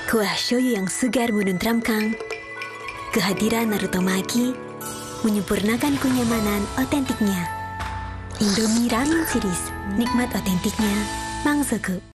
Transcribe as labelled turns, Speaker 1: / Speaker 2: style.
Speaker 1: Kuah shoyu yang segar menenteramkan. Kehadiran Naruto Maki menyempurnakan kenyamanan otentiknya. Indomie Ramen Series, nikmat otentiknya, Mangsoku.